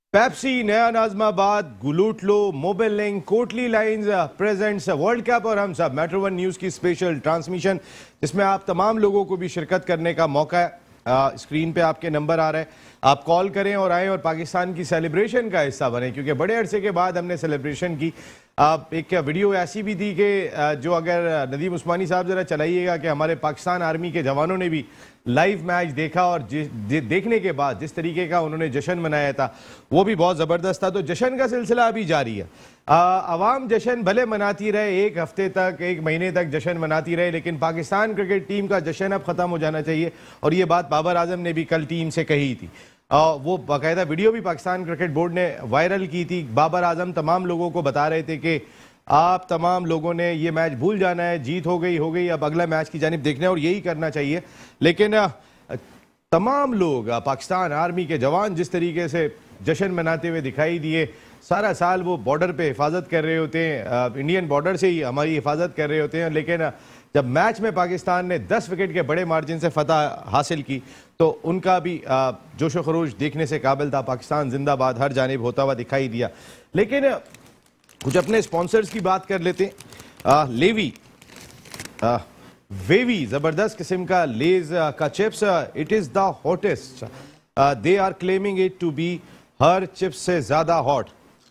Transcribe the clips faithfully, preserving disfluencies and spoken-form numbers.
Pepsi, नया नाजमाबाद, गुलूटलो, mobile link, कोटली लाइंस प्रेजेंट्स वर्ल्ड कप और हम सब मेट्रो वन न्यूज़ की स्पेशल ट्रांसमिशन जिसमें आप तमाम लोगों को भी शिरकत करने का मौका है। आ, स्क्रीन पे आपके नंबर आ रहे हैं, आप कॉल करें और आएँ और पाकिस्तान की सेलिब्रेशन का हिस्सा बने, क्योंकि बड़े अरसे के बाद हमने सेलिब्रेशन की। आप एक वीडियो ऐसी भी थी कि जो अगर नदीम उस्मानी साहब ज़रा चलाइएगा कि हमारे पाकिस्तान आर्मी के जवानों ने भी लाइव मैच देखा और देखने के बाद जिस तरीके का उन्होंने जश्न मनाया था वो भी बहुत ज़बरदस्त था। तो जश्न का सिलसिला अभी जारी है। आवाम जश्न भले मनाती रहे, एक हफ्ते तक, एक महीने तक जश्न मनाती रहे, लेकिन पाकिस्तान क्रिकेट टीम का जश्न अब ख़त्म हो जाना चाहिए। और ये बात बाबर आजम ने भी कल टीम से कही थी। आ, वो बाकायदा वीडियो भी पाकिस्तान क्रिकेट बोर्ड ने वायरल की थी। बाबर आजम तमाम लोगों को बता रहे थे कि आप तमाम लोगों ने ये मैच भूल जाना है, जीत हो गई हो गई, अब अगला मैच की जानिब देखना है और यही करना चाहिए। लेकिन तमाम लोग, पाकिस्तान आर्मी के जवान जिस तरीके से जश्न मनाते हुए दिखाई दिए, सारा साल वो बॉर्डर पे हिफाजत कर रहे होते हैं, इंडियन बॉर्डर से ही हमारी हिफाजत कर रहे होते हैं, लेकिन जब मैच में पाकिस्तान ने दस विकेट के बड़े मार्जिन से फतह हासिल की तो उनका भी जोश व खरोश देखने से काबिल था। पाकिस्तान जिंदाबाद हर जानिब होता हुआ दिखाई दिया। लेकिन कुछ अपने स्पॉन्सर्स की बात कर लेते हैं। लेवी आ, वेवी जबरदस्त किस्म का लेज आ, का chips, it is the hottest, they are claiming it to be हर चिप्स से ज्यादा हॉट।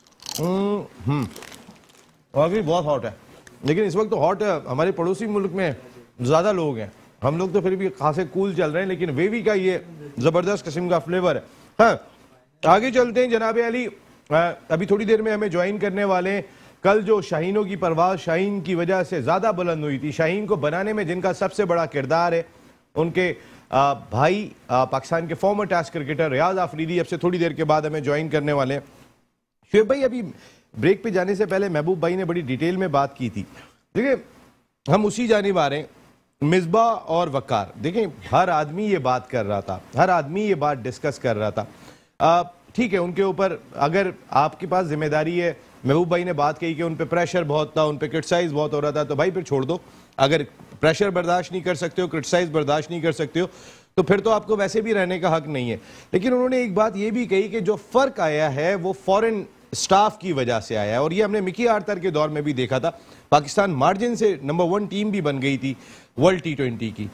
हम्म और भी बहुत हॉट है, लेकिन इस वक्त तो हॉट हमारे पड़ोसी मुल्क में ज्यादा लोग हैं, हम लोग तो फिर भी खासे कूल चल रहे हैं, लेकिन वेवी का ये जबरदस्त किस्म का फ्लेवर है। हाँ, आगे चलते हैं। जनाब अली अभी थोड़ी देर में हमें ज्वाइन करने वाले हैं। कल जो शाहीनों की परवाज शाहीन की वजह से ज्यादा बुलंद हुई थी, शाहीन को बनाने में जिनका सबसे बड़ा किरदार है उनके आ, भाई आ, पाकिस्तान के former test cricketer Riaz Afridi अब से थोड़ी देर के बाद हमें ज्वाइन करने वाले हैं। शुएब भाई, अभी ब्रेक पे जाने से पहले महबूब भाई ने बड़ी डिटेल में बात की थी। देखिए, हम उसी जानिब आ रहे हैं, मिसबाह और वकार। देखें, हर आदमी ये बात कर रहा था, हर आदमी ये बात डिस्कस कर रहा था। ठीक है, उनके ऊपर अगर आपके पास जिम्मेदारी है, महबूब भाई ने बात कही कि उन पे प्रेशर बहुत था, उन पे क्रिटिसाइज बहुत हो रहा था, तो भाई फिर छोड़ दो। अगर प्रेशर बर्दाश्त नहीं कर सकते हो, क्रिटिसाइज बर्दाश्त नहीं कर सकते हो, तो फिर तो आपको वैसे भी रहने का हक नहीं है। लेकिन उन्होंने एक बात ये भी कही कि जो फर्क आया है वो फॉरेन स्टाफ की वजह से आया है, और ये हमने मिकी आर्थर के दौर में भी देखा था। पाकिस्तान मार्जिन से नंबर वन टीम भी बन गई थी वर्ल्ड टी ट्वेंटी की।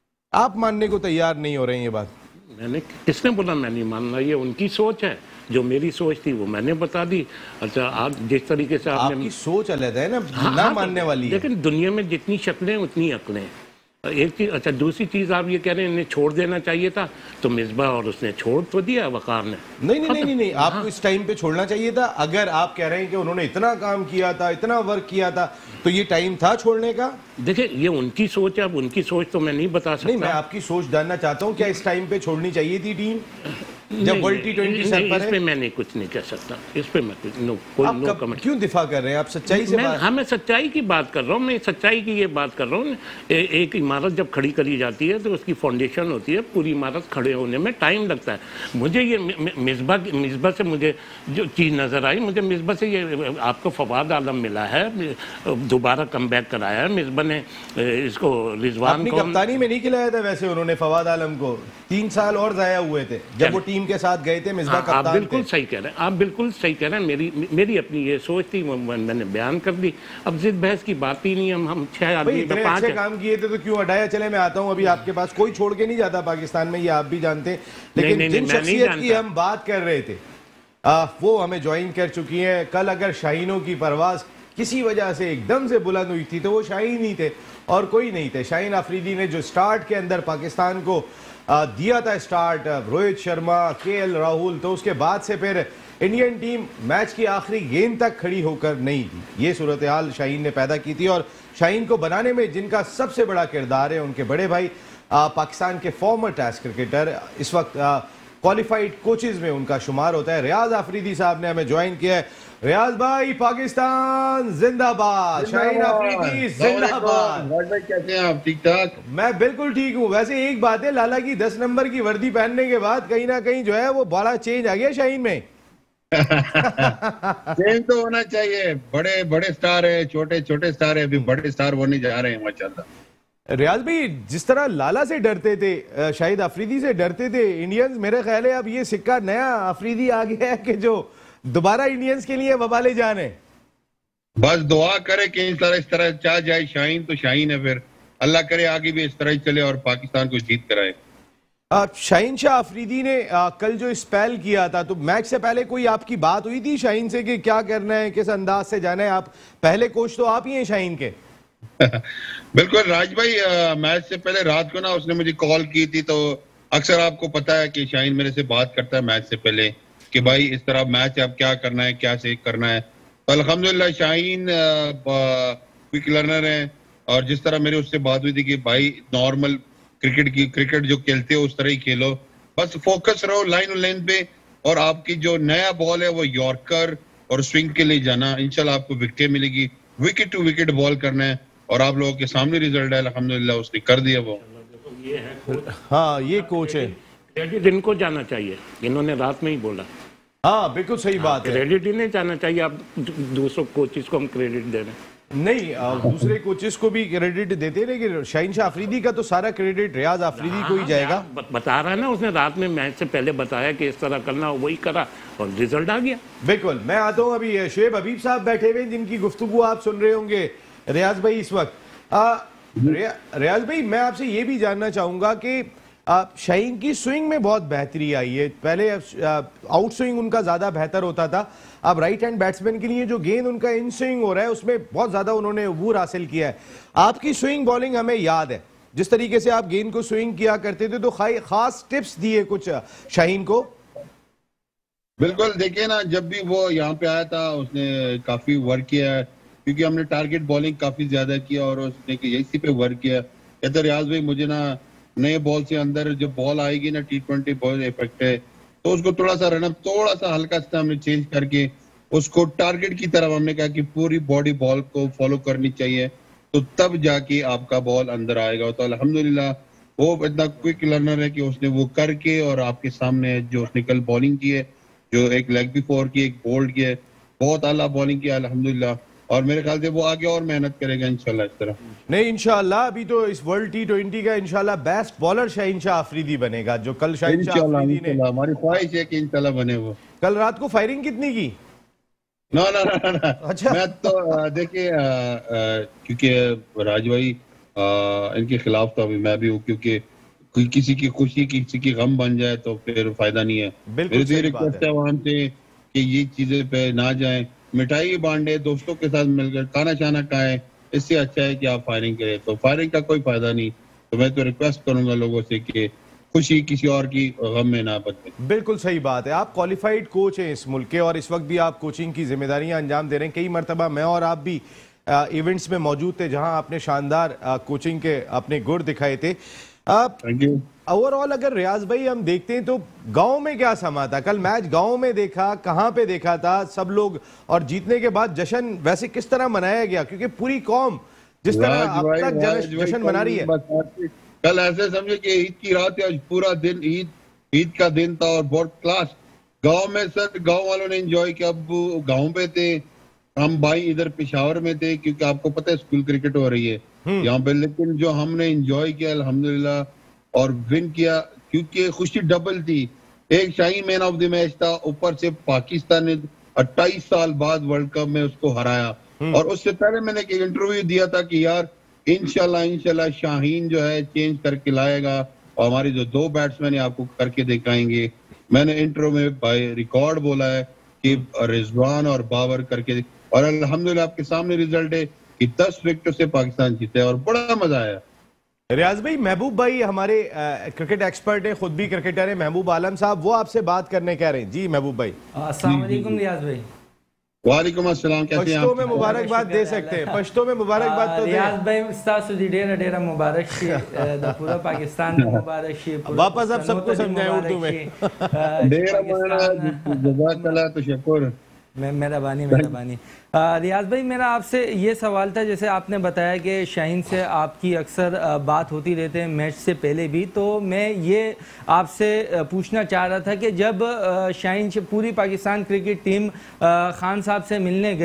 आप मानने को तैयार नहीं हो रहे हैं ये बात? मैंने किसने बोला मैं नहीं मान रहा? ये उनकी सोच है, जो मेरी सोच थी वो मैंने बता दी। अच्छा, आप जिस तरीके से आपने, आपकी सोच अलग है ना, हाँ, ना हाँ, मानने वाली है। लेकिन दुनिया में जितनी शक्लें उतनी अकलें। एक चीज, अच्छा दूसरी चीज आप ये कह रहे हैं इन्हें छोड़ देना चाहिए था, तो मिसबाह और उसने छोड़ तो दिया वकार ने। नहीं नहीं नहीं नहीं, आपको हाँ। इस टाइम पे छोड़ना चाहिए था। अगर आप कह रहे हैं कि उन्होंने इतना काम किया था, इतना वर्क किया था, तो ये टाइम था छोड़ने का। देखिए, ये उनकी सोच है, अब उनकी सोच तो मैं नहीं बता सकता। नहीं, मैं आपकी सोच जानना चाहता हूँ, क्या इस टाइम पे छोड़नी चाहिए थी टीम जब वर्ल्ड टी ट्वेंटी सर पर है? इस पे मैं नहीं कुछ नहीं कह सकता, इस पे मैं कुछ नो कोई नो कमेंट। क्यों दिफा कर रहे हैं आप सच्चाई से? मैं, हाँ, मैं सच्चाई की बात कर रहा हूँ, मैं सच्चाई की ये बात कर रहा हूँ। एक इमारत जब खड़ी करी जाती है तो उसकी फाउंडेशन होती है, पूरी इमारत खड़े होने में टाइम लगता है। मुझे ये मिसबाह मिसबाह से मुझे जो चीज़ नज़र आई, मुझे मिसबाह से ये आपको फवाद आलम मिला है, दोबारा कम बैक कराया है मिसबाह ने इसको। रिजवान को कप्तानी में नहीं खिलाया था वैसे उन्होंने फवाद आलम को, तीन साल और जाया हुए थे जब वो टीम के साथ गए थे। मिसबाह हाँ, आप बिल्कुल सही कह रहे हैं, आप बिल्कुल सही कह रहे हैं। मेरी मेरी अपनी ये सोच थी, मैंने बयान कर दी। अब जिद बहस की बात ही नहीं। हम हम छह आदमी इतने अच्छे काम किए थे तो क्यों हटाया? चले, मैं आता हूं अभी आपके पास। कोई छोड़ के नहीं जाता पाकिस्तान में, ये आप भी जानते हैं। लेकिन नहीं, जिन शख्सियत की हम बात कर रहे थे आ, वो हमें ज्वाइन कर चुकी है। कल अगर शाहीनों की परवाज किसी वजह से एकदम से बुलंद हुई थी तो वो शाहीन ही थे और कोई नहीं थे। शाहीन आफरीदी ने जो स्टार्ट के अंदर पाकिस्तान को आ, दिया था स्टार्ट, रोहित शर्मा, के एल राहुल, तो उसके बाद से फिर इंडियन टीम मैच की आखिरी गेंद तक खड़ी होकर नहीं थी। ये सूरत हाल शाहीन ने पैदा की थी, और शाहीन को बनाने में जिनका सबसे बड़ा किरदार है उनके बड़े भाई आ, पाकिस्तान के फॉर्मर टेस्ट क्रिकेटर, इस वक्त क्वालिफाइड कोचेज में उनका शुमार होता है। रियाज आफरीदी साहब ने हमें ज्वाइन किया है। रियाज भाई, पाकिस्तान जिंदाबाद, शाहीन आफरीदी जिंदाबाद। कैसे हैं आप? ठीक ठाक? मैं बिल्कुल ठीक हूँ। वैसे एक बात है, लाला की दस नंबर की वर्दी पहनने के बाद कहीं ना कहीं जो है वो बड़ा चेंज आ गया शाहीन में। चेंज तो होना चाहिए। बड़े बड़े स्टार है, छोटे छोटे स्टार है, अभी बड़े स्टार होने जा रहे हैं माशाल्लाह। रियाज भाई, जिस तरह लाला से डरते थे, शाहिद अफरीदी से डरते थे इंडियंस, मेरे ख्याल है अब ये सिक्का नया अफरीदी आ गया है कि जो दोबारा इंडियंस के लिए वबाले जान है। बस दुआ करे कि इस तरह इस तरह चाह जाए शाहीन तो शाहीन है, फिर अल्लाह करे आगे भी इस तरह ही चले और पाकिस्तान को जीत कराए। शाहीन शाह अफरीदी ने आ, कल जो स्पेल किया था, तो मैच से पहले कोई आपकी बात हुई थी शाहीन से कि क्या करना है, किस अंदाज से जाना है? आप पहले कोच तो आप ही हैं शाहीन के। बिल्कुल राज भाई, आ, मैच से पहले रात को ना उसने मुझे कॉल की थी, तो अक्सर आपको पता है कि शाहीन मेरे से बात करता है मैच से पहले कि भाई इस तरह मैच अब क्या करना है, क्या से करना है। तो अल्हम्दुलिल्लाह शाहीन क्विक लर्नर है, और जिस तरह मेरी उससे बात हुई थी कि भाई नॉर्मल क्रिकेट की क्रिकेट जो खेलते हो उस तरह ही खेलो, बस फोकस रहो लाइन लाइन पे, और आपकी जो नया बॉल है वो यॉर्कर और स्विंग के लिए जाना, इंशाल्लाह आपको विकेट मिलेगी। विकेट टू विकेट बॉल करना है, और आप लोगों के सामने रिजल्ट है, अल्हम्दुलिल्लाह उसने कर दिया वो। ये है, हाँ ये कोच है, क्रेडिट इनको जाना चाहिए, इन्होंने रात में ही बोला। हाँ बिल्कुल सही बात है, क्रेडिट ही नहीं जाना चाहिए। आप दूसरों कोचेस को हम क्रेडिट दे रहे हैं। नहीं, दूसरे कोचेस को भी क्रेडिट देते हैं, लेकिन शाहीन शाह अफरीदी का तो सारा क्रेडिट रियाज अफरीदी को ही जाएगा। बता रहा है ना, उसने रात में मैच से पहले बताया कि इस तरह करना, वही करा और रिजल्ट आ गया। बिल्कुल। मैं आता हूँ, अभी शुएब हबीब साहब बैठे हुए जिनकी गुफ्तगू आप सुन रहे होंगे रियाज भाई इस वक्त। रिया, रियाज भाई, मैं आपसे ये भी जानना चाहूंगा कि शाहीन की स्विंग में बहुत बेहतरी आई है। पहले आउट स्विंग उनका ज्यादा बेहतर होता था, अब राइट हैंड बैट्समैन के लिए जो गेंद उनका इन स्विंग हो रहा है उसमें बहुत ज्यादा उन्होंने अबूर हासिल किया है। आपकी स्विंग बॉलिंग हमें याद है, जिस तरीके से आप गेंद को स्विंग किया करते थे, तो खास टिप्स दिए कुछ शाहीन को? बिल्कुल, देखिए ना, जब भी वो यहाँ पे आया था उसने काफी वर्क किया है, क्योंकि हमने टारगेट बॉलिंग काफी ज्यादा किया, और उसने इसी पे वर्क किया। कहते रियाज भाई मुझे ना नए बॉल से अंदर जब बॉल आएगी ना, टी ट्वेंटी बॉल इफेक्ट है, तो उसको थोड़ा सा रनअप थोड़ा सा हल्का सा हमने चेंज करके उसको टारगेट की तरफ हमने कहा कि पूरी बॉडी बॉल को फॉलो करनी चाहिए, तो तब जाके आपका बॉल अंदर आएगा। तो अल्हम्दुलिल्लाह वो इतना क्विक लर्नर है कि उसने वो करके, और आपके सामने जो उसने कल बॉलिंग की है, जो एक लेग बी फोर की, एक बोल्ड की है, बहुत आला बॉलिंग की अल्हम्दुलिल्लाह, और मेरे ख्याल से वो आगे और मेहनत करेगा इंशाल्लाह इस तरह। नहीं, इंशाल्लाह अभी तो इस वर्ल्ड टी ट्वेंटी का इंशाल्लाह बेस्ट बॉलर शाहीन शाह अफरीदी बनेगा, जो कल शाहीन शाह अफरीदी ने, हमारी ख्वाहिश है कि इंशाल्लाह बने वो। कल रात को फायरिंग कितनी की? ना ना ना ना अच्छा, मैं तो देखिए क्योंकि राज भाई इनके खिलाफ तो अभी मैं भी हूँ, क्योंकि किसी की खुशी किसी की गम बन जाए तो फिर फायदा नहीं है। मेरी तो रिक्वेस्ट है वहां से कि ये चीजें पे ना जाए, मिठाई बांटे, दोस्तों के साथ मिलकर खाना शाना खाएं, इससे अच्छा है कि आप फायरिंग करें। तो फायरिंग का कोई फायदा नहीं, तो मैं तो रिक्वेस्ट करूंगा लोगों से कि खुशी किसी और की गम में ना बदले। बिल्कुल सही बात है। आप क्वालिफाइड कोच हैं इस मुल्क के, और इस वक्त भी आप कोचिंग की जिम्मेदारियां अंजाम दे रहे हैं। कई मरतबा मैं और आप भी इवेंट्स में मौजूद थे जहां आपने शानदार कोचिंग के अपने गुर दिखाए थे। Thank you. ओवरऑल अगर रियाज भाई हम देखते हैं तो गांव में क्या समा था? कल मैच गांव में देखा, कहां पे देखा था सब लोग, और जीतने के बाद जश्न वैसे किस तरह मनाया गया? क्योंकि पूरी कौम जिस तरह अब तक जश्न मना रही है, कल ऐसे समझे कि ईद की रात है, आज पूरा दिन ईद ईद का दिन था, और बहुत क्लास गांव में सर गांव वालों ने एंजॉय किया। अब गांव पे थे हम भाई, इधर पेशावर में थे, क्योंकि आपको पता है स्कूल क्रिकेट हो रही है यहाँ पे, लेकिन जो हमने एंजॉय किया अल्हम्दुलिल्लाह और विन किया, क्योंकि खुशी डबल थी। एक Shaheen man of the match था, ऊपर से पाकिस्तान ने अट्ठाईस साल बाद वर्ल्ड कप में उसको हराया, और उससे पहले मैंने एक इंटरव्यू दिया था कि यार इंशाल्लाह इंशाल्लाह शाहीन जो है चेंज करके लाएगा, और हमारी जो दो बैट्समैन है आपको करके दिखाएंगे। मैंने इंटरव्यू में बाय रिकॉर्ड बोला है कि रिजवान और बाबर करके, और अल्हम्दुलिल्लाह आपके सामने रिजल्ट है कि दस विकेट से पाकिस्तान जीते, और बड़ा मजा आया। रियाज भाई, महबूब भाई हमारे क्रिकेट एक्सपर्ट है, खुद भी क्रिकेटर है, महबूब आलम साहब, वो आपसे बात करने कह रहे हैं। जी महबूब भाई। अस्सलाम वालेकुम रियाज भाई। वालेकुम अस्सलाम, कैसे हैं आप? पश्तो में मुबारकबाद दे सकते हैं, पश्तो में मुबारकबाद तो रियाज भाई स्तासु दी डेरा डेरा मुबारक शी, द पूरा पाकिस्तान में मुबारक शी। वापस अब सबको समझाएं उर्दू में। डेरा जज़ाकल्लाह तशक्कुर। मेहरबानी मेहरबानी। रियाज भाई, मेरा आपसे ये सवाल था, जैसे आपने बताया कि शाहीन से आपकी अक्सर बात होती रहती है मैच से पहले भी, तो मैं ये आपसे पूछना चाह रहा था कि जब शाहीन से पूरी पाकिस्तान क्रिकेट टीम खान साहब से मिलने गई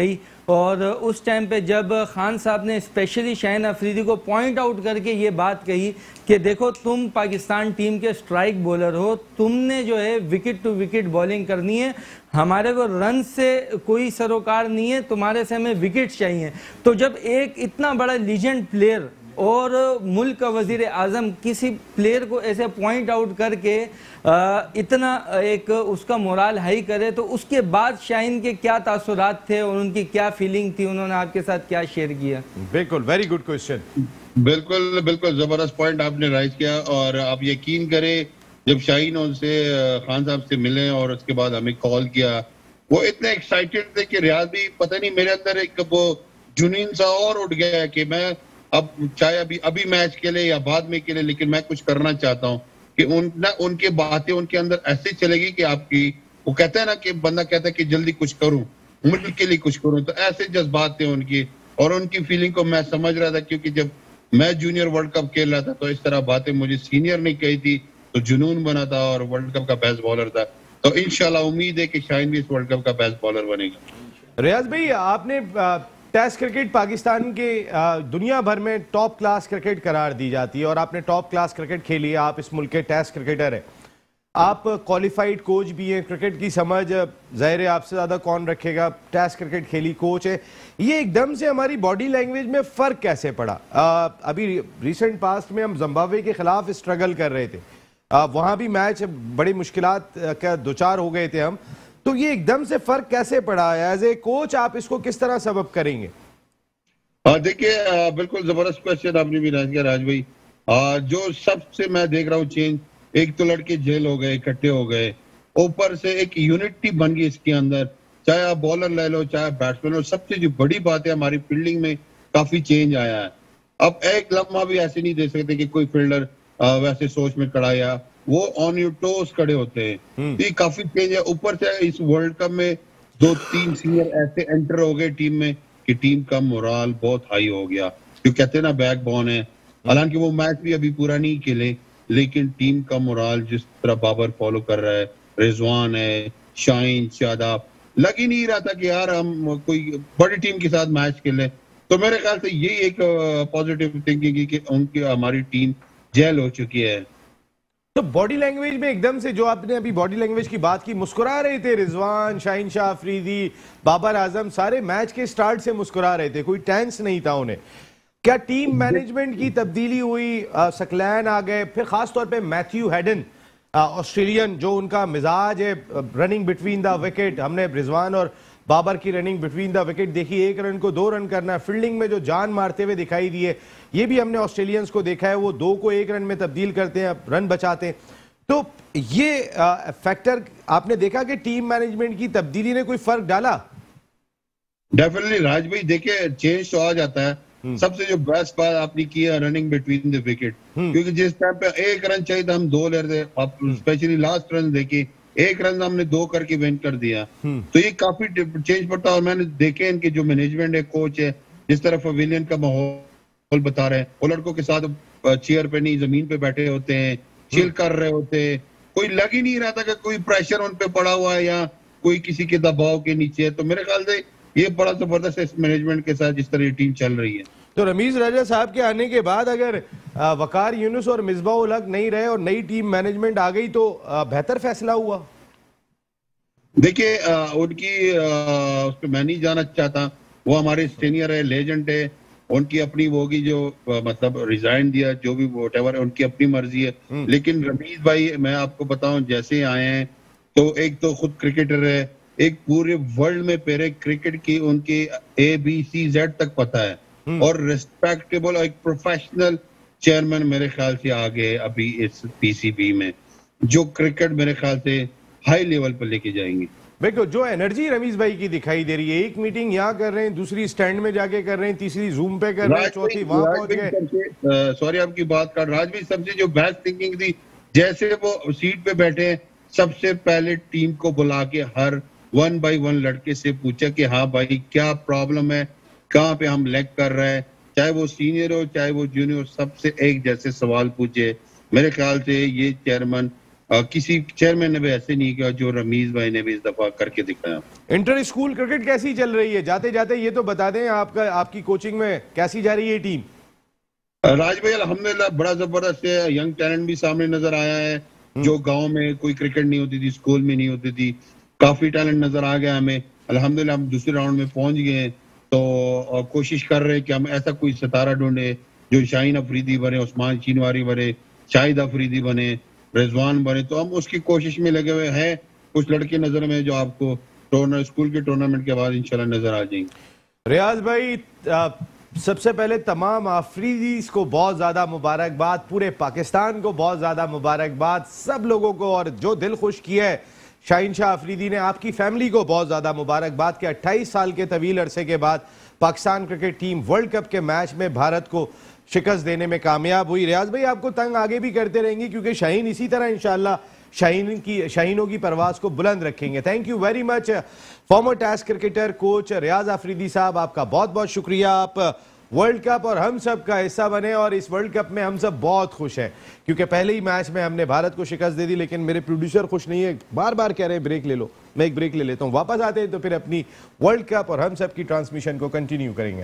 और उस टाइम पे जब खान साहब ने स्पेशली शाहीन अफरीदी को पॉइंट आउट करके ये बात कही कि देखो तुम पाकिस्तान टीम के स्ट्राइक बॉलर हो, तुमने जो है विकेट टू विकेट बॉलिंग करनी है, हमारे को रन से कोई सरोकार नहीं है, तुम्हारे से हमें विकेट चाहिए। तो जब एक इतना बड़ा लीजेंड प्लेयर और मुल्क का वजीर आज़म किसी प्लेयर को ऐसे पॉइंट आउट करके आ, इतना एक उसका मोराल हाई करे, तो उसके बाद शाहीन के क्या तासुरात थे और उनकी क्या फीलिंग थी, उन्होंने आपके साथ क्या शेयर किया? बिल्कुल, वेरी गुड क्वेश्चन। बिल्कुल बिल्कुल जबरदस्त पॉइंट आपने राइज किया। और आप यकीन करें, जब शाहीन उनसे खान साहब से मिले और उसके बाद हमें कॉल किया, वो इतने एक्साइटेड थे कि रियाज भी पता नहीं मेरे अंदर एक वो जुनून सा और उठ गया है कि मैं अब चाहे अभी अभी मैच के लिए या बाद में के लिए, लेकिन मैं कुछ करना चाहता हूँ कि उन ना उनके बातें उनके अंदर ऐसे चलेगी कि आपकी, वो कहता है ना कि बंदा कहता है कि जल्दी कुछ करूं, मुल्क के लिए कुछ करूं, तो ऐसे जज्बात थे उनकी। और उनकी फीलिंग को मैं समझ रहा था, क्योंकि जब मैं जूनियर वर्ल्ड कप खेल रहा था तो इस तरह बातें मुझे सीनियर ने कही थी, तो जुनून बना था और वर्ल्ड कप का बेस्ट बॉलर था। तो इंशाल्लाह उम्मीद है कि शाहीन भी इस वर्ल्ड कप का बेस्ट बॉलर बनेगा। रियाज भाई, आपने टेस्ट क्रिकेट पाकिस्तान के दुनिया भर में टॉप क्लास क्रिकेट करार दी जाती है और आपने टॉप क्लास क्रिकेट खेली है, आप इस मुल्क के टेस्ट क्रिकेटर हैं, आप क्वालिफाइड कोच भी हैं, क्रिकेट की समझ ज़ाहिर है आपसे ज़्यादा कौन रखेगा, टेस्ट क्रिकेट खेली कोच है, ये एकदम से हमारी बॉडी लैंग्वेज में फ़र्क कैसे पड़ा? आ, अभी रिसेंट पास्ट में हम जिम्बाब्वे के खिलाफ स्ट्रगल कर रहे थे, आ, वहाँ भी मैच बड़ी मुश्किलात का दुचार हो गए थे हम, तो ये एकदम से फर्क कैसे पड़ा? एज ए कोच आप इसको किस तरह सबब करेंगे? देखिए, बिल्कुल जबरदस्त क्वेश्चन आपने भी राज किया राज भाई। आ, जो सबसे मैं देख रहा हूँ चेंज, एक तो लड़के जेल हो गए, इकट्ठे हो गए, ऊपर से एक यूनिटी बन गई इसके अंदर, चाहे आप बॉलर ले लो चाहे बैट्समैन लो। सबसे जो बड़ी बात है, हमारी फील्डिंग में काफी चेंज आया है। अब एक लम्हा भी ऐसे नहीं दे सकते कि कोई फील्डर वैसे सोच में खड़ा, या वो ऑन योर टोस खड़े होते हैं। तो ये काफी चेंज है। ऊपर से इस वर्ल्ड कप में दो तीन सीनियर ऐसे एंटर हो गए टीम में कि टीम का मोराल बहुत हाई हो गया। जो कहते हैं ना बैकबोन है, हालांकि वो मैच भी अभी पूरा नहीं खेले, लेकिन टीम का मोराल जिस तरह बाबर फॉलो कर रहा है, रिजवान है, शाहीन, शादाब, लग ही नहीं रहा था कि यार हम कोई बड़ी टीम के साथ मैच खेलें। तो मेरे ख्याल से यही एक पॉजिटिव थिंकिंग कि उनकी हमारी टीम जेल हो चुकी है। तो बॉडी लैंग्वेज में एकदम से जो आपने अभी बॉडी लैंग्वेज की बात की, मुस्कुरा रहे थे रिजवान, शाहीन शाह अफरीदी, बाबर आजम, सारे मैच के स्टार्ट से मुस्कुरा रहे थे, कोई टेंस नहीं था उन्हें। क्या टीम मैनेजमेंट की तब्दीली हुई? सकलैन आ गए, फिर खास तौर पे मैथ्यू हेडन ऑस्ट्रेलियन, जो उनका मिजाज है रनिंग बिटवीन द विकेट, हमने रिजवान और बाबर की रनिंग बिटवीन द विकेट देखी, एक रन को दो रन करना, फील्डिंग में जो जान मारते हुए दिखाई दिए, ये भी हमने ऑस्ट्रेलियंस को देखा है, वो दो को एक रन में तब्दील करते हैं, रन बचाते हैं। तो ये आ, फैक्टर आपने देखा कि टीम मैनेजमेंट की तब्दीली ने कोई फर्क डाला? डेफिनेटली राज भाई, देखिए चेंज तो आ जाता है। सबसे जो बेस्ट बात आपने की है रनिंग बिटवीन द विकेट, क्योंकि जिस टाइम पे एक रन चाहिए था हम दो ले रहे थे, आप स्पेशली लास्ट रन देखिए, एक रन हमने दो करके विन कर दिया। तो ये काफी चेंज पड़ता है। और मैंने देखे इनके जो मैनेजमेंट है, कोच है, जिस तरह पवेलियन का माहौल बता रहे हैं, वो लड़कों के साथ चेयर पे नहीं जमीन पे बैठे होते हैं, चिल कर रहे होते हैं, कोई लग ही नहीं रहा था कि कोई प्रेशर उन पे पड़ा हुआ है या कोई किसी के दबाव के नीचे है। तो मेरे ख्याल से ये बड़ा जबरदस्त है इस मैनेजमेंट के साथ जिस तरह ये टीम चल रही है। तो रमीज रजा साहब के आने के बाद अगर वकार यूनुस और मिसबाह उल हक नहीं रहे और नई टीम मैनेजमेंट आ गई तो बेहतर फैसला हुआ? देखिए, उनकी उस पर मैं नहीं जाना चाहता, वो हमारे सीनियर है, लेजेंड है, उनकी अपनी वो होगी जो आ, मतलब रिजाइन दिया, जो भी व्हाटएवर है, उनकी अपनी मर्जी है। लेकिन रमीज भाई, मैं आपको बताऊं, जैसे आए हैं तो एक तो खुद क्रिकेटर है, एक पूरे वर्ल्ड में पेरे क्रिकेट की उनके ए बी सी जेड तक पता है, और रिस्पेक्टेबल एक प्रोफेशनल चेयरमैन मेरे ख्याल से आ गए अभी इस पीसीबी में, जो क्रिकेट मेरे ख्याल से हाई लेवल पर लेके जाएंगे। बिल्कुल, जो एनर्जी रमीज भाई की दिखाई दे रही है, एक मीटिंग यहाँ कर रहे हैं, दूसरी स्टैंड में जाके कर रहे हैं, तीसरी जूम पे कर रहे हैं, चौथी वहां पहुंच गए। सॉरी आपकी बात कर, राज भाई सबसे जो बेस्ट थिंकिंग थी, जैसे वो सीट पे बैठे हैं, सबसे पहले टीम को बुला के हर वन बाई वन लड़के से पूछा कि हाँ भाई क्या प्रॉब्लम है, कहाँ पे हम लैग कर रहे हैं, चाहे वो सीनियर हो चाहे वो जूनियर, सबसे एक जैसे सवाल पूछे। मेरे ख्याल से ये चेयरमैन आ, किसी चेयरमैन ने भी ऐसे नहीं किया जो रमीज भाई ने भी इस दफा करके दिखाया। इंटर स्कूल क्रिकेट कैसी चल रही है? जाते जाते ये तो बता दें, आपका आपकी कोचिंग में कैसी जा रही है टीम? राज भाई अल्हम्दुलिल्लाह बड़ा जबरदस्त है, यंग टैलेंट भी सामने नजर आया है। जो गांव में कोई क्रिकेट नहीं होती थी, स्कूल में नहीं होती थी, काफी टैलेंट नजर आ गया हमें। अल्हम्दुलिल्लाह हम दूसरे राउंड में पहुंच गए हैं, तो कोशिश कर रहे हैं कि हम ऐसा कोई सितारा ढूंढे जो शाहीन अफरीदी बने, उस्मान चीनवारी बने, शाहिद अफरीदी बने, रिजवान बने। तो हम उसकी कोशिश में लगे हुए हैं। कुछ लड़के नजर में जो आपको टूर्नामेंट स्कूल के टूर्नामेंट के बाद इंशाल्लाह नजर आ जाएंगे। रियाज भाई, आ, सबसे पहले तमाम अफरीदीज को बहुत ज़्यादा मुबारकबाद, पूरे पाकिस्तान को बहुत ज़्यादा मुबारकबाद, सब लोगों को, और जो दिल खुश किया है शाहीन शाह अफरीदी ने, आपकी फैमिली को बहुत ज़्यादा मुबारकबाद कि अट्ठाईस साल के तवील अरसे के बाद Pakistan cricket team world cup के मैच में भारत को शिकस्त देने में कामयाब हुई। रियाज भाई, आपको तंग आगे भी करते रहेंगे क्योंकि शाहीन इसी तरह इंशाल्लाह शाहीन की शाहीनों की परवाज को बुलंद रखेंगे। Thank you very much former test cricketer coach Riaz Afridi साहब, आपका बहुत बहुत शुक्रिया। आप वर्ल्ड कप और हम सब का हिस्सा बने और इस वर्ल्ड कप में हम सब बहुत खुश हैं क्योंकि पहले ही मैच में हमने भारत को शिकस्त दे दी, लेकिन मेरे प्रोड्यूसर खुश नहीं है, बार बार कह रहे हैं ब्रेक ले लो। मैं एक ब्रेक ले लेता हूँ, वापस आते हैं तो फिर अपनी वर्ल्ड कप और हम सब की ट्रांसमिशन को कंटिन्यू करेंगे।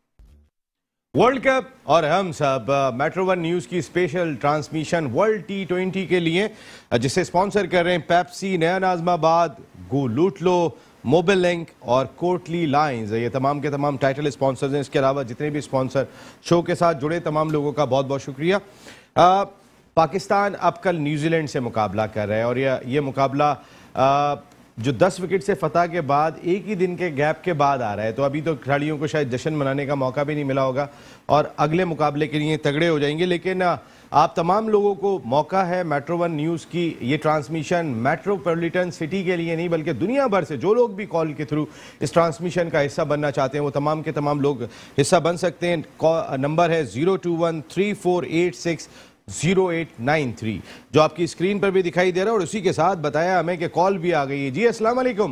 वर्ल्ड कप और हम सब मेट्रो वन न्यूज़ की special transmission world T twenty के लिए, जिसे स्पॉन्सर कर रहे हैं पेप्सी, नया नाज़माबाद, गो लूट लो, मोबाइल लिंक और कोटली लाइंस। ये तमाम के तमाम टाइटल स्पॉन्सर्स हैं। इसके अलावा जितने भी स्पॉन्सर शो के साथ जुड़े तमाम लोगों का बहुत बहुत शुक्रिया। आ, पाकिस्तान अब कल न्यूजीलैंड से मुकाबला कर रहा है और ये ये मुकाबला आ, जो दस विकेट से फतह के बाद एक ही दिन के गैप के बाद आ रहा है, तो अभी तो खिलाड़ियों को शायद जश्न मनाने का मौका भी नहीं मिला होगा और अगले मुकाबले के लिए तगड़े हो जाएंगे। लेकिन आप तमाम लोगों को मौका है, मेट्रो वन न्यूज़ की ये ट्रांसमिशन मेट्रोपॉलिटन सिटी के लिए नहीं बल्कि दुनिया भर से जो लोग भी कॉल के थ्रू इस ट्रांसमिशन का हिस्सा बनना चाहते हैं वो तमाम के तमाम लोग हिस्सा बन सकते हैं। नंबर है zero two one three four eight six zero eight nine three, जो आपकी स्क्रीन पर भी दिखाई दे रहा है, और उसी के साथ बताया हमें कि कॉल भी आ गई है। जी अस्सलाम वालेकुम।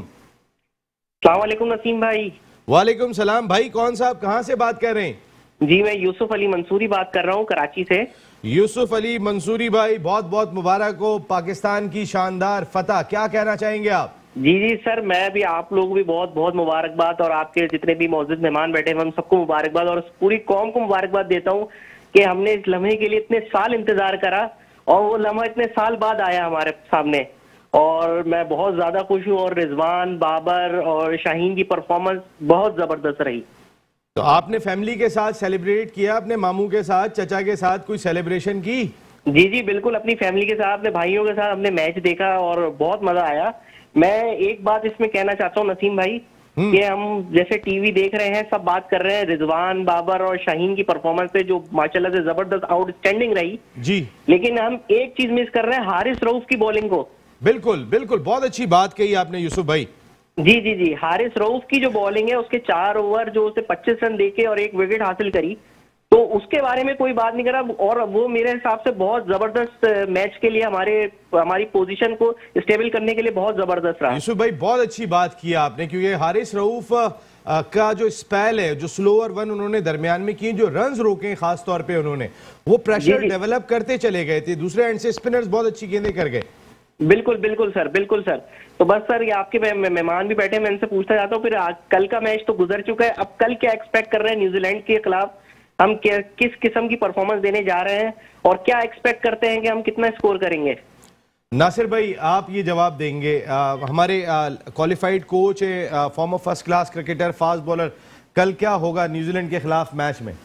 अस्सलाम वालेकुम नसीम भाई। वालेकुम सलाम भाई, कौन साहब कहाँ से बात कर रहे हैं? जी मैं यूसुफ अली मंसूरी बात कर रहा हूँ कराची से। यूसुफ अली मंसूरी भाई, बहुत बहुत मुबारक हो पाकिस्तान की शानदार फतह, क्या कहना चाहेंगे आप? जी जी सर, मैं भी आप लोगों को भी बहुत बहुत मुबारकबाद और आपके जितने भी मौजूद मेहमान बैठे हैं हम सबको मुबारकबाद और पूरी कौम को मुबारकबाद देता हूँ कि हमने इस लम्हे के लिए इतने साल इंतजार करा और वो लम्हा इतने साल बाद आया हमारे सामने और मैं बहुत ज्यादा खुश हूँ। और रिजवान, बाबर और शाहीन की परफॉर्मेंस बहुत जबरदस्त रही। तो आपने फैमिली के साथ सेलिब्रेट किया, अपने मामू के साथ, चचा के साथ कोई सेलिब्रेशन की? जी जी बिल्कुल, अपनी फैमिली के साथ, अपने भाइयों के साथ हमने मैच देखा और बहुत मजा आया। मैं एक बात इसमें कहना चाहता हूँ नसीम भाई कि हम जैसे टीवी देख रहे हैं, सब बात कर रहे हैं रिजवान, बाबर और शाहीन की परफॉर्मेंस पे जो माशाल्लाह से जबरदस्त आउटस्टैंडिंग रही जी, लेकिन हम एक चीज मिस कर रहे हैं, हारिस रऊफ की बॉलिंग को। बिल्कुल बिल्कुल, बहुत अच्छी बात कही आपने यूसुफ भाई। जी जी जी, हारिस रऊफ की जो बॉलिंग है, उसके चार ओवर जो उसे पच्चीस रन देके और एक विकेट हासिल करी, तो उसके बारे में कोई बात नहीं करा और वो मेरे हिसाब से बहुत जबरदस्त मैच के लिए हमारे हमारी पोजीशन को स्टेबल करने के लिए बहुत जबरदस्त रहा। यूसुफ भाई बहुत अच्छी बात की आपने, क्योंकि हारिस रऊफ का जो स्पेल है, जो स्लोअर वन उन्होंने दरमियान में किए, जो रन्स रोके खास तौर पे उन्होंने, वो प्रेशर डेवलप करते चले गए थे। दूसरे एंड से स्पिनर्स बहुत अच्छी गेंदें कर गए। बिल्कुल बिल्कुल सर, बिल्कुल सर। तो बस सर, ये आपके मेहमान भी बैठे, मैं इनसे पूछना चाहता हूँ फिर आज कल का मैच तो गुजर चुका है, अब कल क्या एक्सपेक्ट कर रहे हैं न्यूजीलैंड के खिलाफ? हम किस किस्म की परफॉर्मेंस देने जा रहे हैं और क्या एक्सपेक्ट करते हैं कि हम कितना स्कोर करेंगे? नासिर भाई आप ये जवाब देंगे। आ, हमारे क्वालिफाइड कोच है, former first class cricketer, fast bowler, कल क्या होगा न्यूजीलैंड के खिलाफ मैच में?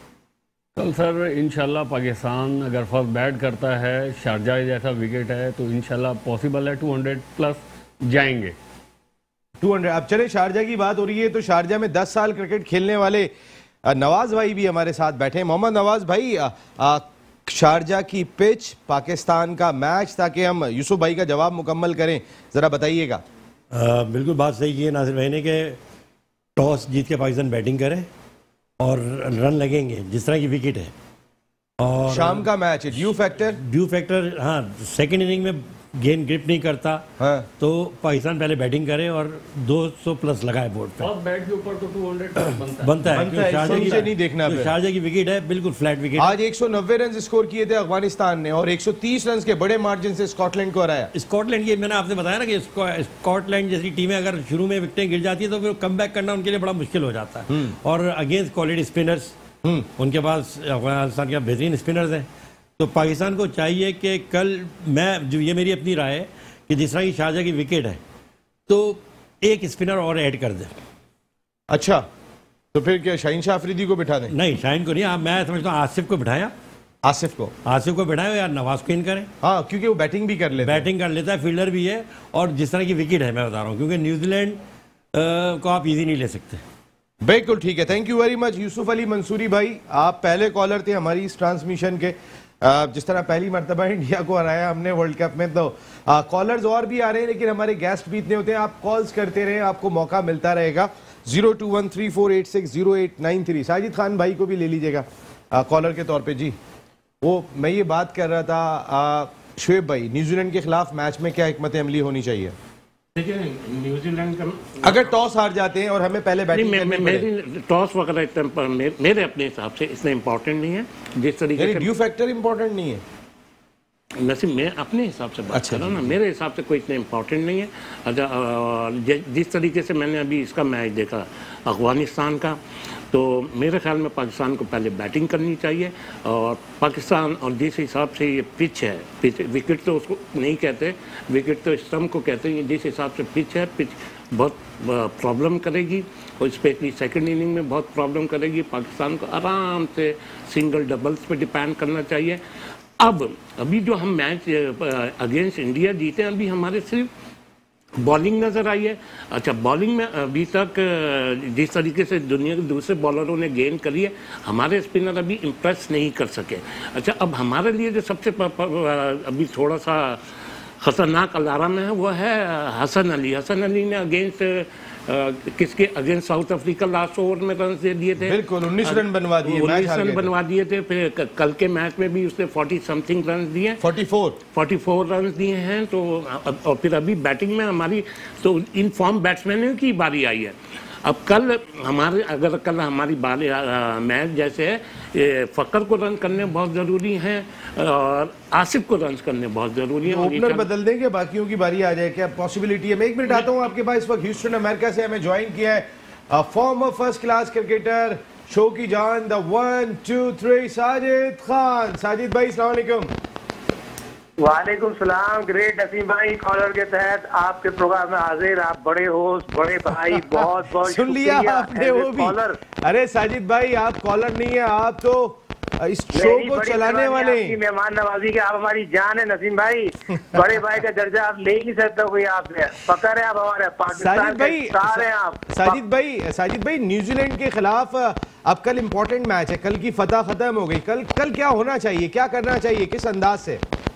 कल सर इंशाल्लाह पाकिस्तान अगर फर्स्ट बैट करता है, शारजाह जैसा विकेट है, तो इंशाल्लाह पॉसिबल है टू हंड्रेड प्लस जाएंगे। Two hundred. अब चले शारजाह की बात हो रही है तो शारजाह में दस साल क्रिकेट खेलने वाले नवाज भाई भी हमारे साथ बैठे हैं। मोहम्मद नवाज भाई, आ, आ, शारजाह की पिच, पाकिस्तान का मैच, ताकि हम यूसुफ भाई का जवाब मुकम्मल करें, जरा बताइएगा। बिल्कुल बात सही की है नासिर भाई ने कि टॉस जीत के पाकिस्तान बैटिंग करे और रन लगेंगे जिस तरह की विकेट है। और शाम का मैच है, ड्यू फैक्टर ड्यू फैक्टर हाँ, सेकेंड इनिंग में गेंद ग्रिप नहीं करता, हाँ। तो पाकिस्तान पहले बैटिंग करे और दो सौ प्लस लगाए बोर्ड पे। और बैट के ऊपर तो दो सौ बनता है बनता है, बनता है, क्योंकि शारजा इससे की नीचे नहीं देखना जो पे। शारजा की विकेट है बिल्कुल फ्लैट विकेट। आज एक सौ नब्बे रन स्कोर किए थे अफगानिस्तान ने और एक सौ तीस रन के बड़े मार्जिन से स्कॉटलैंड को हराया। स्कॉटलैंड की मैंने आपसे बताया ना कि स्कॉटलैंड जैसी टीमें अगर शुरू में विकेटें गिर जाती है तो फिर कम बैक करना उनके लिए बड़ा मुश्किल हो जाता है। और अगेंस्ट क्वालिटी स्पिनर्स उनके पास अफगानिस्तान के बेहतरीन स्पिनर्स हैं। तो पाकिस्तान को चाहिए कि कल मैं जो ये मेरी अपनी राय है कि जिस तरह की शारजा की विकेट है तो एक स्पिनर और ऐड कर दे। अच्छा, तो फिर क्या शाहीन शाह अफरीदी को बिठा दें? नहीं, शाहीन को नहीं, आप मैं समझता हूँ आसिफ को बिठाया, आसिफ को आसिफ को बिठाया या नवाज को इन करें। हाँ, क्योंकि वो बैटिंग भी कर लेता है, बैटिंग कर लेता है, फील्डर भी है, और जिस तरह की विकेट है मैं बता रहा हूँ, क्योंकि न्यूजीलैंड को आप इजी नहीं ले सकते। बिल्कुल ठीक है, thank you very much Yusuf Ali Mansuri भाई। आप पहले कॉलर थे हमारी इस ट्रांसमिशन के। जिस तरह पहली मरतबा इंडिया को हराया हमने वर्ल्ड कप में, तो कॉलर्स और भी आ रहे हैं, लेकिन हमारे गेस्ट भी इतने होते हैं। आप कॉल्स करते रहे, आपको मौका मिलता रहेगा। Zero two one three four eight six zero eight nine three. Sajid Khan भाई को भी ले लीजिएगा कॉलर के तौर पे। जी, वो मैं ये बात कर रहा था, शुएब भाई, न्यूजीलैंड के खिलाफ मैच में क्या हिकमत अमली होनी चाहिए? देखिए, न्यूजीलैंड का अगर टॉस हार जाते हैं और हमें पहले बैटिंग नहीं, करनी मे, पड़े, मेरी टॉस वगैरह इतना मे, मेरे अपने हिसाब से इतना इम्पोर्टेंट नहीं है जिस तरीके से ड्यू फैक्टर इंपॉर्टेंट नहीं है। नसीब, मैं अपने हिसाब से बात अच्छा, कर रहा हूँ ना, मेरे हिसाब से कोई इतना इम्पोर्टेंट नहीं है। अच्छा, जिस तरीके से मैंने अभी इसका मैच देखा अफगानिस्तान का, तो मेरे ख्याल में पाकिस्तान को पहले बैटिंग करनी चाहिए। और पाकिस्तान और जिस हिसाब से ये पिच है, पिच विकेट तो उसको नहीं कहते, विकेट तो स्टम्प को कहते हैं, जिस हिसाब से पिच है, पिच बहुत प्रॉब्लम करेगी और स्पेशली सेकंड इनिंग में बहुत प्रॉब्लम करेगी। पाकिस्तान को आराम से सिंगल डबल्स पे डिपेंड करना चाहिए। अब अभी जो हम मैच अगेंस्ट इंडिया जीते, अभी हमारे सिर्फ बॉलिंग नज़र आई है। अच्छा, बॉलिंग में अभी तक जिस तरीके से दुनिया के दूसरे बॉलरों ने गेंद करी है, हमारे स्पिनर अभी इम्प्रेस नहीं कर सके। अच्छा, अब हमारे लिए जो सबसे प, प, अभी थोड़ा सा खतरनाक अलार्म है वो है हसन अली। हसन अली ने अगेंस्ट किसके against South Africa last over में रन दे दिए थे, बिल्कुल उन्नीस रन बनवा दिए, उन्नीस रन बनवा दिए थे। फिर कल के मैच में भी उसने फोर्टी समथिंग रन दिए, forty four forty four run दिए हैं। तो और फिर अभी बैटिंग में हमारी तो इन फॉर्म बैट्समैनों की बारी आई है। अब कल हमारे अगर कल हमारी बारी मैच जैसे है, फ़कर को रन करने बहुत ज़रूरी हैं और आसिफ को रन करने बहुत ज़रूरी है। ओपनर बदल देंगे, बाकियों की बारी आ जाए, क्या पॉसिबिलिटी है? मैं एक मिनट आता हूं आपके पास। इस वक्त ह्यूस्टन अमेरिका से हमें ज्वाइन किया है former first class cricketer, show की जान, the one two three, Sajid Khan. Sajid भाई, अस्सलाम वालेकुम। वालेकुम सलाम। ग्रेट नसीम भाई, कॉलर के तहत आपके प्रोग्राम में हाजिर। आप बड़े होस्ट, बड़े भाई, बहुत बहुत सुन लिया आपने वो भी। अरे साजिद भाई, आप कॉलर नहीं है, आप तो इस शो को चलाने वाले मेहमान नवाजी के। आप हमारी जान है नसीम भाई, बड़े भाई का दर्जा आप ले नहीं सकते कोई आपसे। पकड़ है आप हमारे पाकिस्तान के स्टार हैं आप। साजिद भाई, साजिद भाई, न्यूजीलैंड के खिलाफ अब कल इंपॉर्टेंट मैच है, कल की फतह खत्म हो गई। कल कल क्या होना चाहिए, क्या करना चाहिए, किस अंदाज से?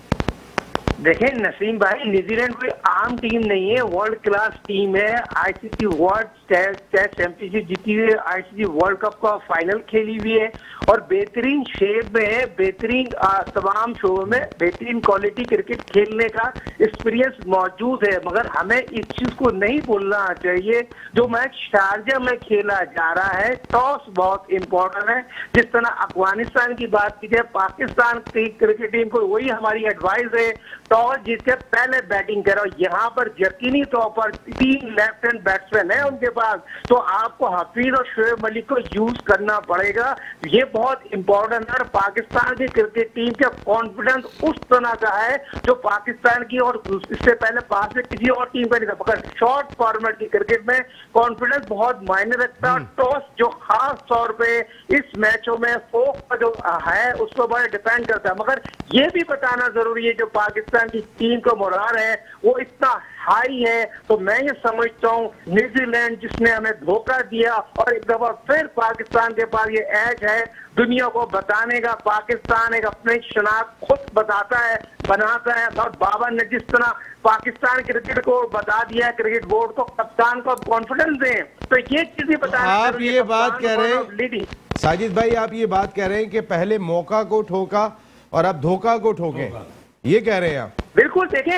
देखिए नसीम भाई, न्यूजीलैंड कोई आम टीम नहीं है, वर्ल्ड क्लास टीम है। आईसीसी वर्ल्ड टेस्ट चैंपियनशिप जीती हुई है, आईसीसी वर्ल्ड कप का फाइनल खेली हुई है और बेहतरीन शेप में है, बेहतरीन तमाम शो में बेहतरीन क्वालिटी क्रिकेट खेलने का एक्सपीरियंस मौजूद है। मगर हमें इस चीज को नहीं भूलना चाहिए, जो मैच शारजा में खेला जा रहा है, टॉस बहुत इंपॉर्टेंट है। जिस तरह अफगानिस्तान की बात की जाए, पाकिस्तान की क्रिकेट टीम को वही हमारी एडवाइस है, टॉस जीत के पहले बैटिंग करो। यहाँ पर यकीनी तौर पर तीन लेफ्ट हैंड बैट्समैन है उनके पास, तो आपको हफीज और शुएब मलिक को यूज करना पड़ेगा। ये बहुत इंपॉर्टेंट है। पाकिस्तान की क्रिकेट टीम का कॉन्फिडेंस उस तरह का है जो पाकिस्तान की और इससे पहले पास में किसी और टीम का नहीं था। मगर शॉर्ट फॉर्मेट की क्रिकेट में कॉन्फिडेंस बहुत मायने रखता है। टॉस जो खास तौर पे इस मैचों में फोक का जो है उस पर बड़ा डिपेंड करता है। मगर ये भी बताना जरूरी है, जो पाकिस्तान की टीम का मोराल है वो इतना हाई है। तो मैं ये समझता हूँ न्यूजीलैंड जिसने हमें धोखा दिया और एक दफा फिर पाकिस्तान के पास ये एज है दुनिया को बताने का। पाकिस्तान एक अपनी शनाख्त खुद बताता है, बनाता है। और बाबर ने जिस तरह पाकिस्तान क्रिकेट को बता दिया, क्रिकेट बोर्ड को, कप्तान को कॉन्फिडेंस दें, तो ये चीज भी बताना। आप ये बात कह रहे हैं साजिद भाई, आप ये बात कह रहे हैं कि पहले मौका को ठोका और अब धोखा को ठोके, ये कह रहे हैं आप? बिल्कुल। देखें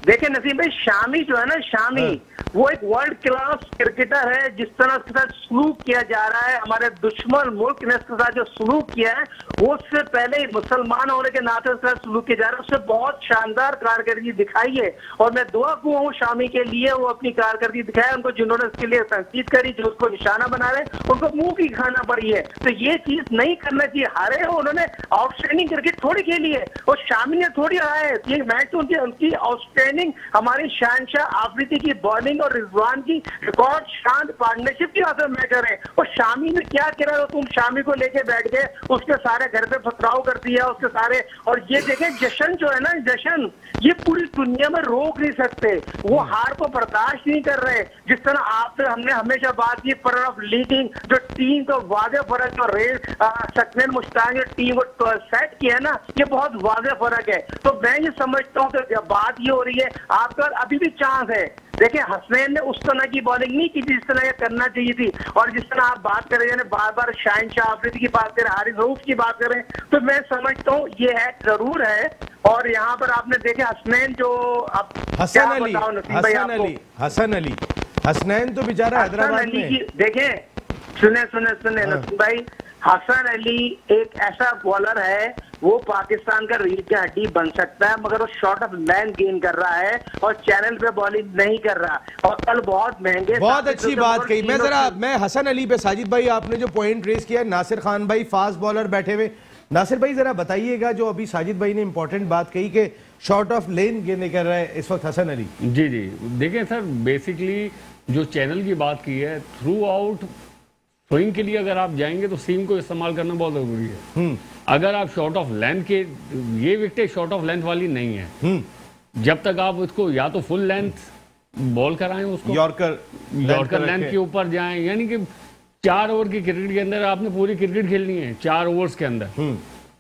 देखिए नसीम भाई, शामी जो है ना, शामी वो एक वर्ल्ड क्लास क्रिकेटर है। जिस तरह उसके साथ सलूक किया जा रहा है, हमारे दुश्मन मुल्क ने उसके साथ जो सलूक किया है, वो उससे पहले ही मुसलमान होने के नाते उसके साथ सलूक किया जा रहा है। उससे बहुत शानदार कारकर्दगी दिखाई है और मैं दुआ हुआ हूँ शामी के लिए, वो अपनी कारकर्दगी दिखाए। उनको जिन्होंने उसके लिए तनकीद करी, जो उसको निशाना बना रहे, उनको मुंह की खाना पड़ी है। तो ये चीज नहीं करना चाहिए। हारे हो उन्होंने, आउटस्टैंडिंग क्रिकेट थोड़ी खेली है और शामी ने थोड़ी हारा है। ये मैच तो उनकी उनकी आउटस्टैंडिंग, हमारी शहनशाह आफरीदी की बॉलिंग और रिजवान की रिकॉर्ड शांत पार्टनरशिप की वजह मैटर है। और शामी ने क्या करा, तो तुम शामी को लेके बैठ गए, उसके सारे घर पे पथराव कर दिया उसके सारे। और ये देखें जश्न जो है ना, जश्न ये पूरी दुनिया में रोक नहीं सकते, वो हार को बर्दाश्त नहीं कर रहे। जिस तरह आपसे हमने हमेशा बात की, पर ऑफ लीडिंग जो टीम को वादे फर्क, जो रेल सकनैन मुश्ताक जो टीम को सेट किया है ना, ये बहुत वादे फर्क है। तो मैं ये समझता हूँ कि बात ये हो रही है, आपका अभी भी चांस है। देखिए हसनैन ने उस तरह की बॉलिंग नहीं की जिस तरह ये करना चाहिए थी। और जिस तरह आप बात कर रहे हैं, बार बार शहनशाह आफरीदी की बात करें, हारिस रऊफ की बात करें, तो मैं समझता हूँ ये है, जरूर है। और यहाँ पर आपने देखे हसनैन जो आप हसन अली, हसन अली, हसन अली, हसनैन तो बेचारा हैदराबाद में। देखें सुने सुने सुने नसीम भाई, हसन अली एक ऐसा बॉलर है, वो पाकिस्तान का रीढ़ की हड्डी बन सकता है, मगर वो शॉर्ट ऑफ लेंथ गेन कर रहा है और चैनल पे बॉलिंग नहीं कर रहा। और कल बहुत महंगे, बहुत अच्छी बात कही। मैं जरा मैं हसन अली पे, साजिद भाई आपने जो पॉइंट रेस किया, नासिर खान भाई फास्ट बॉलर बैठे हुए, नासिर भाई जरा बताइएगा, जो अभी साजिद भाई ने इंपॉर्टेंट बात कही कि शॉर्ट ऑफ लेन गेंद कर रहा है इस वक्त हसन अली। जी जी देखें सर, बेसिकली जो चैनल की बात की है, थ्रू आउट स्विंग के लिए अगर आप जाएंगे तो सीम को इस्तेमाल करना बहुत जरूरी है। अगर आप शॉर्ट ऑफ लेंथ के, ये विकेट शॉर्ट ऑफ लेंथ वाली नहीं है, जब तक आप उसको या तो फुल लेंथ बॉल कराएं, उसको यॉर्कर यॉर्कर लेंथ के ऊपर जाएं, यानी कि चार ओवर की क्रिकेट के अंदर आपने पूरी क्रिकेट खेलनी है, चार ओवर्स के अंदर।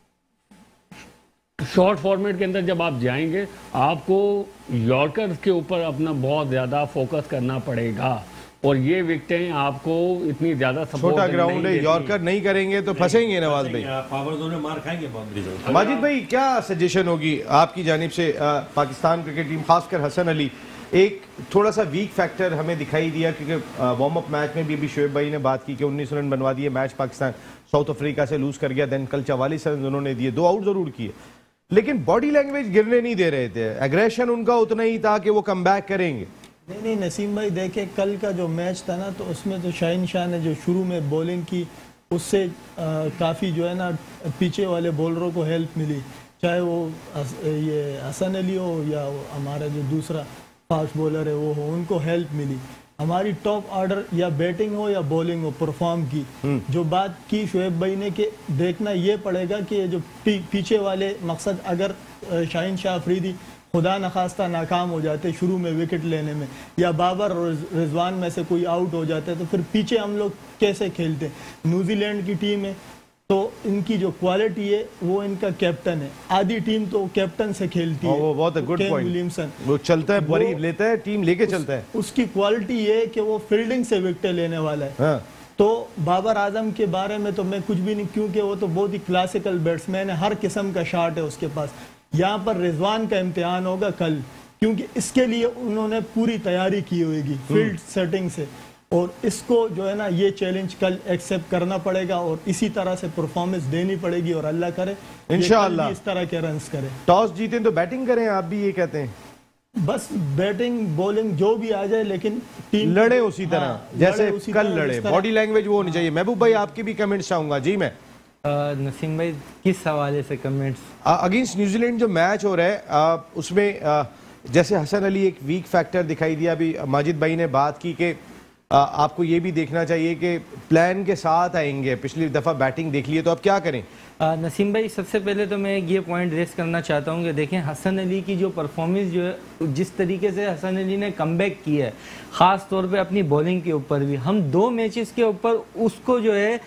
शॉर्ट फॉर्मेट के अंदर जब आप जाएंगे, आपको यॉर्कर के ऊपर अपना बहुत ज्यादा फोकस करना पड़ेगा। और ये विकेटें आपको इतनी ज्यादा छोटा ग्राउंड है, यॉर्कर नहीं करेंगे तो फंसेंगे नवाज भाई, पावर जोन में मार खाएंगे बहुत बड़ी। माजिद भाई क्या सजेशन होगी आपकी जानिब से? आ, पाकिस्तान क्रिकेट टीम खासकर हसन अली एक थोड़ा सा वीक फैक्टर हमें दिखाई दिया, क्योंकि वार्म अप मैच में भी अभी शोएब भाई ने बात की कि उन्नीस रन बनवा दिए, मैच पाकिस्तान साउथ अफ्रीका से लूज कर गया, देन कल चवालीस रन उन्होंने दिए, दो आउट जरूर किए, लेकिन बॉडी लैंग्वेज गिरने नहीं दे रहे थे, एग्रेशन उनका उतना ही था कि वो कम बैक करेंगे। नहीं नहीं नसीम भाई, देखे कल का जो मैच था ना, तो उसमें तो शाहीन शाह ने जो शुरू में बॉलिंग की, उससे काफ़ी जो है ना पीछे वाले बॉलरों को हेल्प मिली, चाहे वो ये हसन अली हो या हमारा जो दूसरा फास्ट बॉलर है वो हो, उनको हेल्प मिली। हमारी टॉप ऑर्डर या बैटिंग हो या बॉलिंग हो परफॉर्म की। जो बात की शोएब भाई ने कि देखना ये पड़ेगा कि जो पीछे वाले मकसद, अगर शाहीन शाह अफरीदी खुदा नखास्ता नाकाम हो जाते शुरू में विकेट लेने में, या बाबर और रिजवान में से कोई आउट हो जाते, तो फिर पीछे हम लोग कैसे खेलते? न्यूजीलैंड की टीम है, तो इनकी जो क्वालिटी है वो इनका कैप्टन है, आधी टीम तो कैप्टन से खेलती है, वो बहुत गुड पॉइंट, विलियमसन वो चलता है, बड़ी लेता है, टीम लेके चलता है। उसकी क्वालिटी ये है कि वो फील्डिंग से विकेट लेने वाला है। हाँ। तो बाबर आजम के बारे में तो मैं कुछ भी नहीं, क्योंकि वो तो बहुत ही क्लासिकल बैट्समैन है, हर किस्म का शॉट है उसके पास। यहाँ पर रिजवान का इम्तिहान होगा कल, क्योंकि इसके लिए उन्होंने पूरी तैयारी की होगी फील्ड सेटिंग से, और इसको जो है ना ये चैलेंज कल एक्सेप्ट करना पड़ेगा और इसी तरह से परफॉर्मेंस देनी पड़ेगी, और अल्लाह करे इंशाअल्लाह इस तरह के रन्स करे। टॉस जीते तो बैटिंग करें, आप भी ये कहते हैं? बस बैटिंग बॉलिंग जो भी आ जाए, लेकिन टीम लड़े उसी तरह। हाँ, जैसे उसी कल तरह लड़े, बॉडी लैंग्वेज वो होनी चाहिए। महबूब भाई आपके भी कमेंट्स चाहूंगा। जी मैं नसीम भाई किस हवाले से कमेंट्स? अगेंस्ट न्यूजीलैंड जो मैच हो रहा है, आ, उसमें आ, जैसे हसन अली एक वीक फैक्टर दिखाई दिया। अभी माजिद भाई ने बात की कि आपको ये भी देखना चाहिए कि प्लान के साथ आएंगे, पिछली दफ़ा बैटिंग देख लिए, तो अब क्या करें? आ, नसीम भाई सबसे पहले तो मैं ये पॉइंट रेस करना चाहता हूँ कि देखें हसन अली की जो परफॉर्मेंस जो है, जिस तरीके से हसन अली ने कमबैक किया है, ख़ास तौर पे अपनी बॉलिंग के ऊपर भी, हम दो मैचेस के ऊपर उसको जो है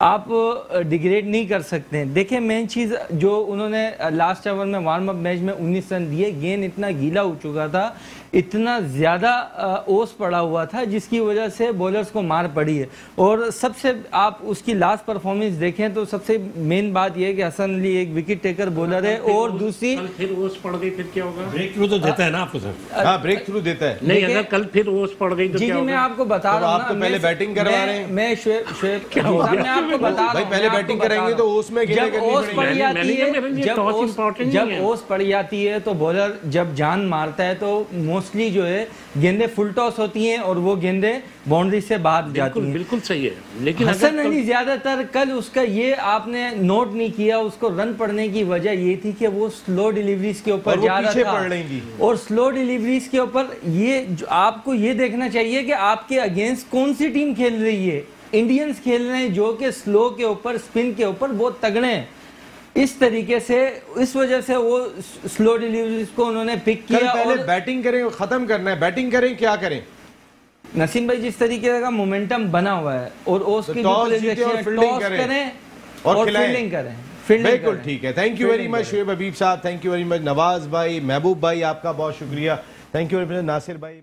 आप डिग्रेड नहीं कर सकते हैं। देखिए मेन चीज़ जो उन्होंने लास्ट ओवर में वार्म अप मैच में उन्नीस रन दिए, गेंद इतना गीला हो चुका था, इतना ज़्यादा ओस पड़ा हुआ था जिसकी वजह से बॉलर्स को मार पड़ी है। और सबसे आप उसकी लास्ट परफॉर्मेंस देखें तो सबसे मेन बात यह है कि हसन अली एक विकेट टेकर बॉलर है और दूसरी फिर ओस पड़ गई फिर क्या होगा? ब्रेक थ्रू तो देता है ना आपको सर? हाँ ब्रेक थ्रू देता है। नहीं अगर कल फिर ओस पड़ गई तो जी क्या जी होगा? मैं आपको बता रहा हूँ ना, आप तो पहले बैटिंग करवा रहे हैं। मैं शुएब शुएब मैं आपको बता रहा हूँ भाई पहले बैटिंग कराएंगे तो ओस में जब ओस पड़ जाती है जब ओस जब ओस पड़ जाती है तो बॉलर जब जान मारता है तो मोस्टली जो है गेंदें फुल टॉस होती हैं और वो गेंदें बाउंड्री से बाहर जाती हैं। बिल्कुल सही है, लेकिन हसन अली ज्यादातर कल उसका ये आपने नोट नहीं किया, उसको रन पड़ने की वजह ये थी कि वो स्लो डिलीवरीज के ऊपर जा रहा था और स्लो डिलीवरीज के ऊपर ये आपको ये देखना चाहिए कि आपके अगेंस्ट कौन सी टीम खेल रही है। इंडियंस खेल रहे हैं जो कि स्लो के ऊपर स्पिन के ऊपर बहुत तगड़े हैं, इस तरीके से इस वजह से वो स्लो डिलीवरीज को उन्होंने पिक किया। पहले और बैटिंग करें, खत्म करना है, बैटिंग करें, क्या करें? नसीम भाई जिस तरीके का मोमेंटम बना हुआ है और उसकी तो टॉस जीते और फील्डिंग करें, करें और, और खिलाएं। फील्डिंग करें। बिल्कुल ठीक है। Thank you very much Shoaib Habib साहब, thank you very much Nawaz भाई, महबूब भाई आपका बहुत शुक्रिया, thank you very much Nasir भाई।